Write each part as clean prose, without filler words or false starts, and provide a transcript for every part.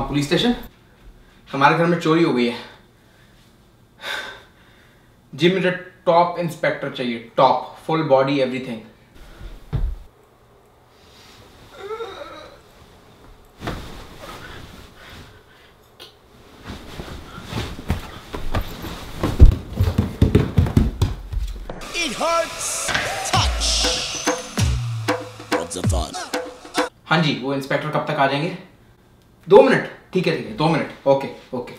Police station. हमारे घर में चोरी हो गई है जी। मुझे टॉप इंस्पेक्टर चाहिए, top, full body everything. It hurts. Touch. What's the fun? हाँ जी, वो इंस्पेक्टर कब तक आ जाएंगे? 2 मिनट। ठीक है, 2 मिनट। ओके।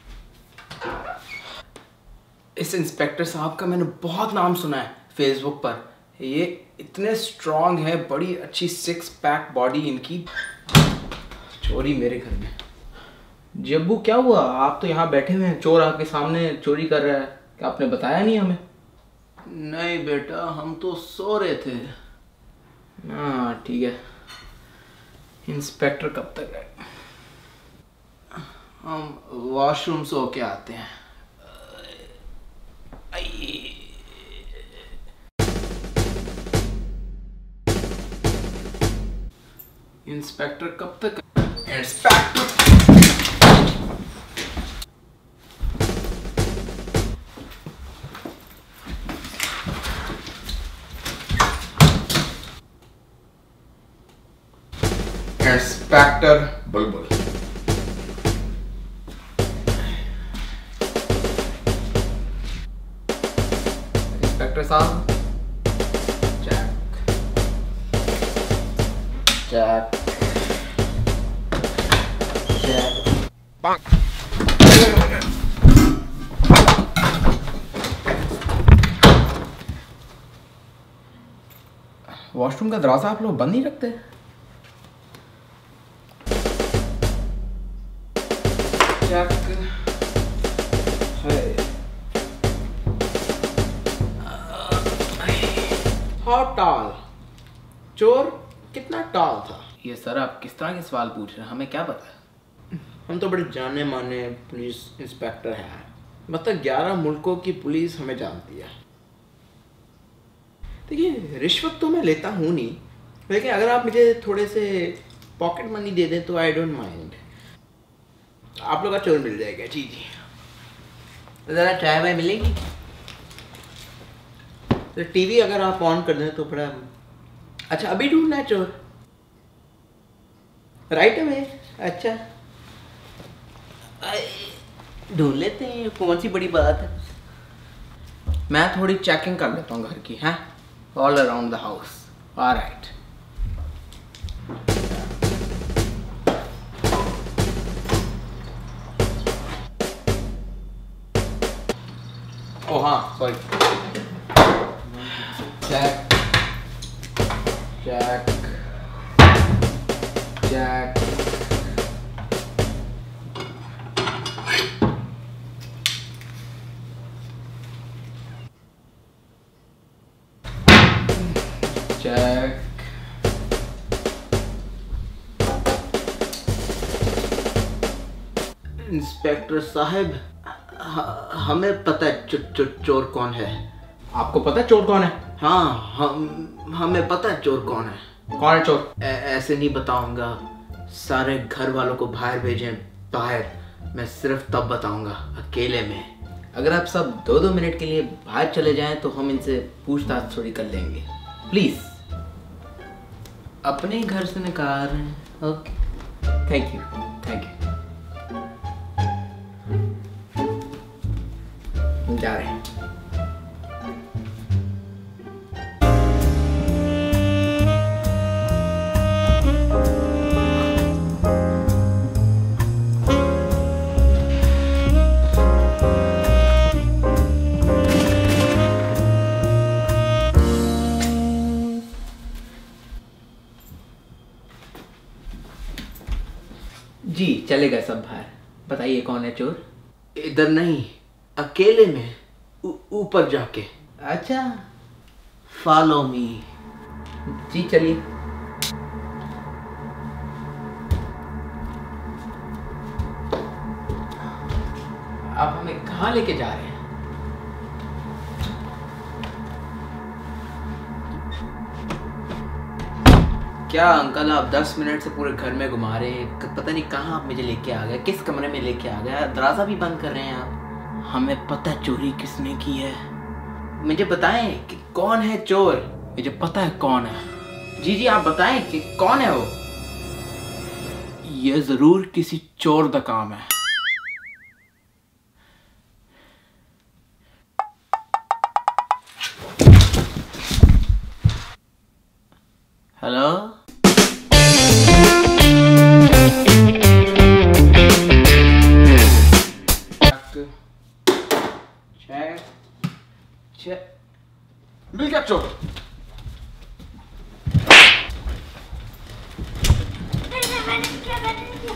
इस इंस्पेक्टर साहब का मैंने बहुत नाम सुना है फेसबुक पर। ये इतने स्ट्रांग है, बड़ी अच्छी 6 पैक बॉडी इनकी। चोरी मेरे घर में। जब्बू क्या हुआ? आप तो यहाँ बैठे हुए हैं, चोर आपके सामने चोरी कर रहा है। क्या आपने बताया नहीं हमें? नहीं बेटा, हम तो सो रहे थे। हाँ ठीक है। इंस्पेक्टर कब तक आए? हम वॉशरूम से होके आते हैं। इंस्पेक्टर कब तक? Inspector inspector Bulbul. इंस्पेक्टर साहब, चेक। वॉशरूम का दरवाजा आप लोग बंद नहीं रखते? How tall? चोर कितना टॉल था? ये सर आप किस तरह के सवाल पूछ रहे हैं? हमें क्या पता? हम तो बड़े जाने माने पुलिस इंस्पेक्टर हैं। मतलब 11 मुल्कों की पुलिस हमें जानती है। देखिए, रिश्वत तो मैं लेता हूँ नहीं, लेकिन अगर आप मुझे थोड़े से पॉकेट मनी दे दें तो आई डोंट माइंड। आप लोग का चोर मिल जाएगा। जी। ज़रा चाय वाय मिलेगी? तो टीवी अगर आप ऑन कर दें तो बड़ा अच्छा। अभी ढूंढना है चोर? राइट में? अच्छा, ढूंढ लेते हैं, कौन सी बड़ी बात है। मैं थोड़ी चेकिंग कर लेता हूँ घर की, हैं? All around the house. Alright. ओ हाँ, सॉरी। चेक। इंस्पेक्टर साहब, हमें पता है चोर कौन है। आपको पता है चोर कौन है? हाँ, हमें पता है चोर कौन है। कौन है चोर? ऐसे नहीं बताऊंगा। सारे घर वालों को बाहर भेजें, बाहर। मैं सिर्फ तब बताऊंगा अकेले में। अगर आप सब 2-2 मिनट के लिए बाहर चले जाएं तो हम इनसे पूछताछ थोड़ी कर लेंगे। प्लीज। अपने घर से निकाल रहे हैं। Okay, thank you. जा रहे हैं। जी चले गए सब बाहर। बताइए कौन है चोर? इधर नहीं, अकेले में, ऊपर जाके। अच्छा, फॉलो मी। जी चलिए। आप हमें कहाँ लेके जा रहे हैं? क्या अंकल आप 10 मिनट से पूरे घर में घुमा रहे हैं, पता नहीं कहाँ आप मुझे लेके आ गए, किस कमरे में लेके आ गए, दरवाजा भी बंद कर रहे हैं आप। हमें पता है चोरी किसने की है। मुझे बताएं कि कौन है चोर। मुझे पता है कौन है। जी जी आप बताएं कि कौन है वो। ये जरूर किसी चोर का काम है।